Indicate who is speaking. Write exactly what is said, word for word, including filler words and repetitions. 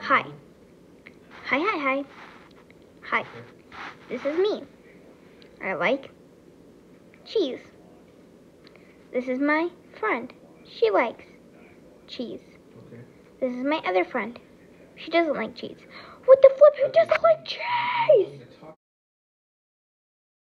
Speaker 1: Hi. Hi, hi, hi. Hi. This is me. I like cheese. This is my friend. She likes cheese.
Speaker 2: Okay.
Speaker 1: This is my other friend. She doesn't like cheese. What the flip? Who doesn't like cheese?